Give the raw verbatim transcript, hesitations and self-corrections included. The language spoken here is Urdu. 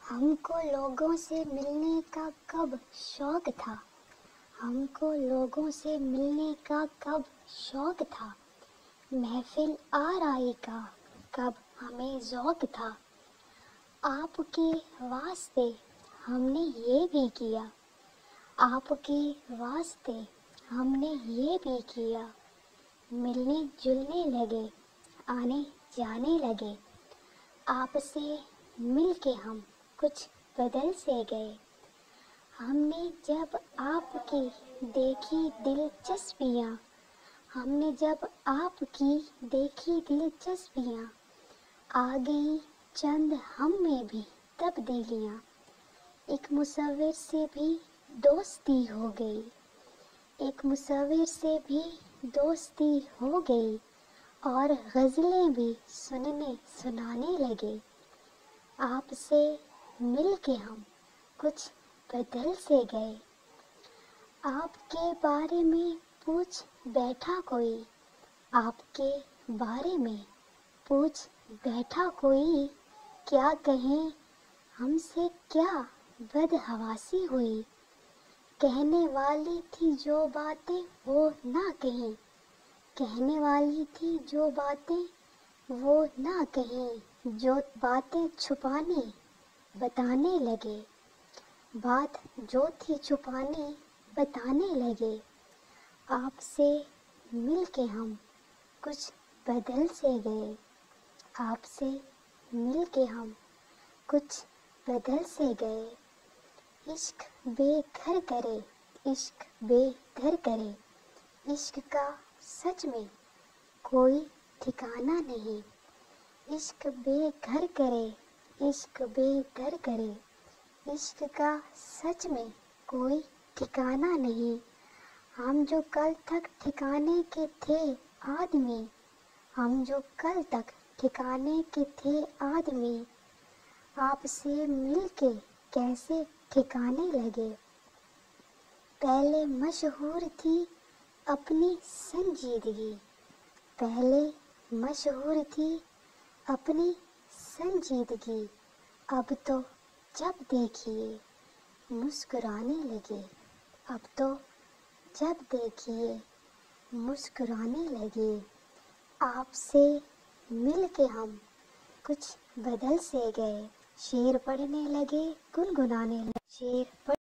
ہم کو لوگوں سے ملنے کا کب شوق تھا، ہم کو لوگوں سے ملنے کا کب شوق تھا، محفل آرائی کا کب ہمیں ذوق تھا، آپ کے واسطے ہم نے یہ بھی کیا، آپ کے واسطے ہم نے یہ بھی کیا، ملنے جلنے لگے، آنے جانے لگے، آپ سے مل کے ہم کچھ بدل سے گئے، ہم نے جب آپ کی دیکھی دلچسپیاں، ہم نے جب آپ کی دیکھی دلچسپیاں، آ گئی چند ہم میں بھی تبدیلیاں، ایک مصور سے بھی دوستی ہو گئی، ایک مصور سے بھی دوستی ہو گئی، اور غزلیں بھی سننے سنانے لگے، آپ سے مل کے ہم کچھ بدل سے گئے، آپ کے بارے میں پوچھ بیٹھا کوئی، آپ کے بارے میں پوچھ بیٹھا کوئی، کیا کہیں ہم سے کیا بدحواسی ہوئی، کہنے والی تھی جو باتیں وہ نہ کہیں، کہنے والی تھی جو باتیں وہ نہ کہیں، جو باتیں چھپانی بتانے لگے، بات جو تھی چھپانی بتانے لگے، آپ سے مل کے ہم کچھ بدل سے گئے، آپ سے مل کے ہم کچھ بدل سے گئے، عشق بے گھر کرے، عشق بے گھر کرے، عشق کا سچ میں کوئی ٹھکانہ نہیں، عشق بے گھر کرے، عشق بے گھر کرے، عشق کا سچ میں کوئی ٹھکانہ نہیں، ہم جو کل تک ٹھکانے کے تھے آدمی، ہم جو کل تک ٹھکانے کے تھے آدمی، آپ سے مل کے کیسے ٹھکانے لگے، پہلے مشہور تھی اپنی سنجیدگی، پہلے مشہور تھی اپنی سنجیدگی، اب تو جب دیکھیے مسکرانے لگے، اب تو جب دیکھیے مسکرانے لگے، آپ سے مل کے ہم کچھ بدل سے گئے، شعر پڑھنے لگے گنگنانے لگے، شعر پڑھ